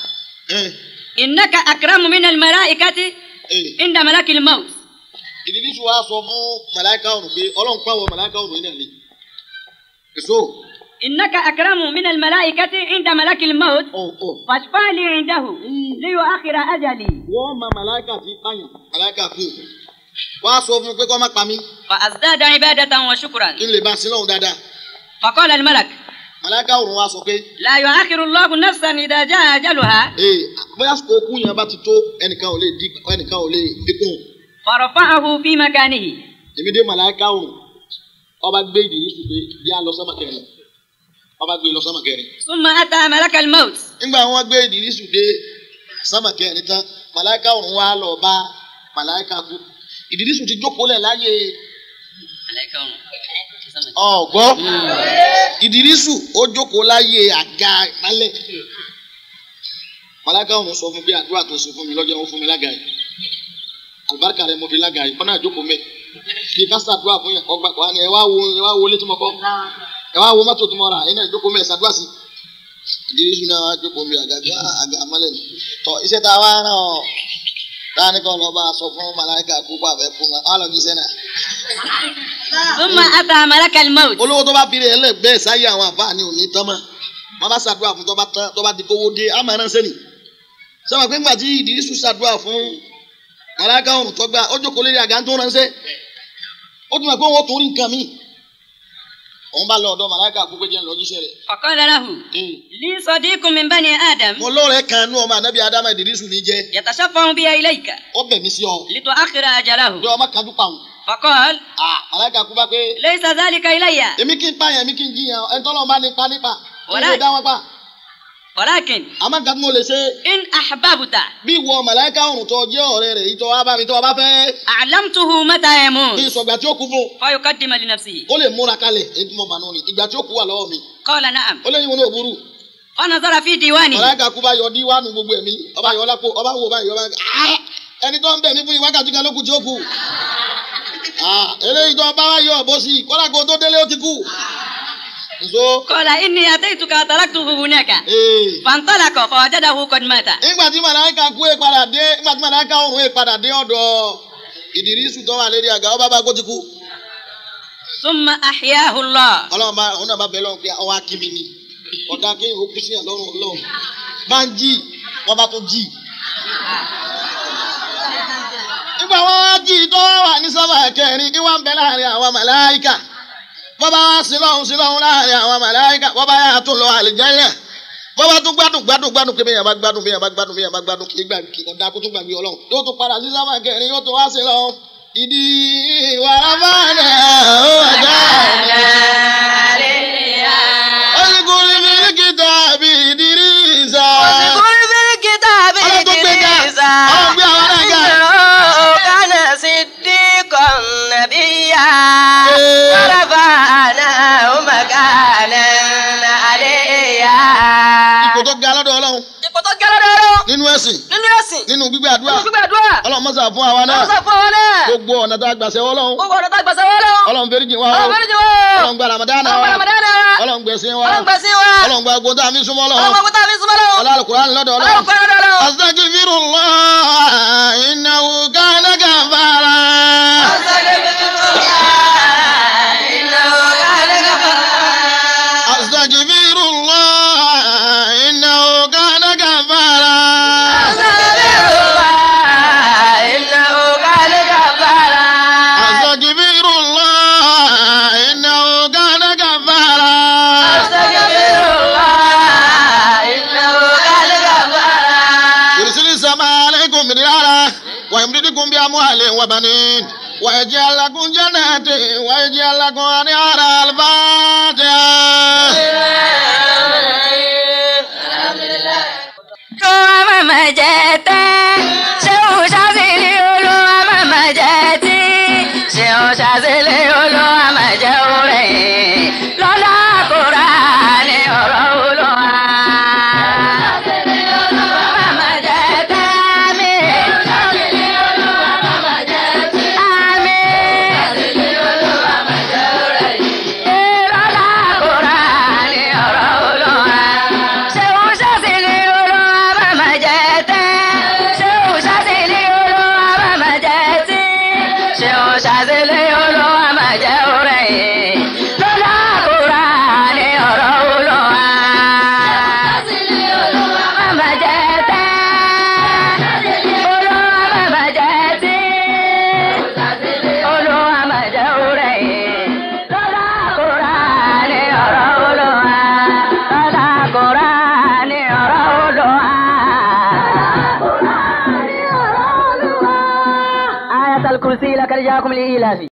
إنك أكرم من الملائكة عند ملك الموت. Ìdírísù wa sọ fún màláíkà ọ̀run pé Ọlọ́run pàwọ̀ màláíkà ọ̀run yìí náà lé. Èso. إنك أكرم من الملائكة عند ملك الموت فاشفع لي عنده ليؤخر أجلي. Wọ́n ma màláíkà ti pààyàn màláíkà kú. Wọ́n á sọ fún un pé kó má pa mí. فأزداد عبادة وشكرا. Kí n lè bá a sin Ọlọ́run dáadáa. فقال الملك Màláíkà ọ̀run wa sọ pé. لا يؤخر الله نفسا إذا جاء أجلها. Ee bóyá àsìkò okú yẹn bá ti tó ẹnìkan ò lè di ẹnìkan ò lè dínkù. فرفعه في مكانه. Èmi dé màláíkà ọ̀run ọba gbé Ìdírísù pé bí a lọ sọ́mà kẹrin ọba gbé lọ sọ́mà kẹrin. ثم أتى ملك الموت. Nígbà wọn gbé Ìdírísù dé sọ́mà kẹrin tán màláíkà ọ̀run wa lọ bá màláíkà kú. Ìdírísù ti jókòó lẹ̀ láyé ọ̀gbọ́ Ìdírísù ó jókòó láyé àga ìmálẹ̀. Màláíkà ọ̀run sọ fún bí àdúrà tó ṣe fún mi lọ́jọ́ wọn fún mi lága yìí àlùbáríkà rẹ mo fi lága yìí kọ́nà àjókòó mẹ́ kí ká ṣàdúrà fún yẹn ọgbà kan ẹ wá wo ẹ wá wo létí mo kọ́ ẹ wá wo mọ́tò tó mọ́ ra ẹ náà jókòó mẹ́ ṣàdúrà sí Ìdírísù náà wá jókòó mi àga àga ìmálẹ̀ ni tọ́ iṣẹ́ tá a wá rán ọ táà ní kọ́ lọ bá a sọ fún màláíkà kú pàfẹ́ fún wa á lọ jí sẹ́nà. ثم أتى ملك الموت. Olówó tó bá fi rẹ̀ lẹ́gbẹ̀ẹ́ sáyé àwọn àfáàní òní tán mọ́ wọn bá ṣàdúrà fún tọ́ba tán tọ́ba di kówó dé àmọ́ ẹran sẹ́ni sọ́wọ́n pé ńgbà tí Ìdírísù ṣàdúrà fún màláíkà ọ̀run tó gbà ó jókòó lórí àga tó ránṣẹ́ ó tún mọ̀ pé wọ́n tún rí nǹkan mi òun bá lọ ọ̀dọ̀ màláíkà gbogbo jẹ́ lọ jíṣẹ́ rẹ̀. فقال له لي صديق من بني آدم mo lọ́rẹ̀ẹ́ kan nú ọmọ ànábì ádámà ìdírísù ní jẹ́ يتشفع بي إليك ó bẹ̀ mí sí ọ لتؤخر أجله bí ọmọ kan dúpọ̀ àwọn. فقال màláíkà kú bá pé ليس ذلك إلي èmi kí n pààyàn èmi kí n jiyàn ẹni tọ́lọ́ bá nípa nípa Wàlá- ìwé dá wọn pa ولكن àmọ́ nǹkan tí mo lè ṣe إن أحببت bí ìwọ màláíkà ọ̀run tó jẹ́ ọ̀rẹ́ rẹ̀ ìtọ́ wá bá mi tọ́ bá fẹ́ أعلمته متى kí n يموت sọ̀gbà tí ó kú fún فيقدم لنفسه ó lè múra kalẹ̀ èyí tí mo bà nù ni ìgbà tí ó kú wà lọ́wọ́ mi قال نعم ó lẹ́yìn wọn ní òbúrú فنظر في ديوانه màláíkà kú bá yọ díwánu gbogbo ẹ̀mí ọba yọ lápò ọba wo báyìí ọba ẹni tó ń bẹ̀ mí fún yìí wákàtí kan ló kù tí ó kù eléyìí tó bá wá yọ ọ̀bọ sí i kọ́lá kó tó délé ó ti kú. nso قال إني أتيتك تركته هناك ee فانطلق فوجده قد مات nígbà tí màláíkà kú ẹ padà dé nígbà tí màláíkà ọ̀run ẹ padà dé ọ̀dọ̀ ìdírísù tó wà lérí àga ọba bá kó ti kú. ثم أحياه الله ọlọ́run bá òun náà bá bẹ̀ lọ́run pé ọwọ́ akínmi ni ọ̀dà kí ó kú sí ọlọ́run ọlọ́run bá ń jí wọ́n bá tún jí. nígbà wọn wá jí tó wà ní sábà kẹrin kí wọ́n ń bẹ láàrin àwọn màláíkà wọ́n bá wá sí lọ́hùn sí lọ́hùn láàrin àwọn màláíkà wọ́n bá yà tó lọ àlùjánnà wọ́n bá tún gbádùn gbádùn gbádùn pé bẹ́ẹ̀ bá gbádùn bẹ́ẹ̀ bá gbádùn bẹ́ẹ̀ bá gbádùn kì í gbàgbé kí ọ̀dà kó tún gbàgbé ọlọ́run yóò tún padà sí sábà kẹrin yóò tún wá sí lọ́hùn ìdí wàràbàdà ó wà jáde. Olùkùnrin mi ní kìtàbí Ìdírísà. واذكر في الكتاب Ọlọ́run tó gbé ga. إدريس Ọlọ́run gbé àwọn náà ga. إنه كان صديقا نبيا Ee. ورفعناه مكانا عليا. Ipò tó ga lọ́dọ̀ Ọlọ́run ipò tó gẹ́rẹ́ rẹ̀ nínú ẹ̀sìn nínú ẹ̀sìn nínú gbígbé àdúrà nínú gbígbé àdúrà Ọlọ́run mọ́sà fún àwa náà ọlọ́sà fún wọn náà gbogbo ọ̀nà tá a gbà sẹ́wọ́ Ọlọ́run gbogbo ọ̀nà tá a gbàsẹ́ wọ́n lọ́wọ́ Ọlọ́run fẹ́ríjì wá o ọlọ́run fẹ́rẹ́ jẹ́ wọ́n Ọlọ́run gba Ramadan wa ọlọ́run Ramadan wa Ọlọ́run gbẹ̀sìn wa ọlọ́run gbẹ̀sìn wa Ọlọ́run gba gbogbo tá a fi súnmọ́ ọlọ́run Ọlọ́run gbogbo tá a fi súnmọ́ lọ́wọ́ Ọlọ́run Al-Qur'an lọ́dọ̀ ọlọ́run Ọlọ́run. fẹ́rẹ́ lọ́wọ́. Astaghfirullah innahu kana ghafara. Astaghfirullah innahu kana ghafara. Astaghfirullah innahu kana ghafara. يرسل السماء عليكم مدرارا ويمددكم بأموال وبنين ويجعل لكم جنات ويجعل لكم أنهارا. الفاتحة. Mama jẹta, ṣé o ṣàṣìlẹ̀ olúwa mama jẹtí? Ṣé o ṣàṣìlẹ̀ olúwa máa jẹ orin? Lọ́lá kóra ní ọ̀rọ̀ olúwa. Mama jẹta mi. Ṣàṣìlẹ̀ olúwa mama jẹtí. Àmì. Ṣàṣìlẹ̀ olúwa máa jẹ orin. Lọ́lá kóra ní ọ̀rọ̀ olúwa. Ṣé o ṣàṣìlẹ̀ olúwa mama jẹta? Ṣé o ṣàṣìlẹ̀ olúwa mama jẹtí? Ṣé o ṣàṣìlẹ̀ olúwa máa jẹ orin? Lọ́lá kóra ní ọ̀rọ̀ olúwa. Ṣàṣìlẹ̀ olúwa mama jẹta. Olúwa mama jẹtí. Olúwa máa jẹ orin. Lọ́lá kóra ní ọ̀rọ̀ olúwa. Lọ́lá kóra ní ọ̀rọ̀ olúwa. آية الكرسي لقد جاءكم الإيلاف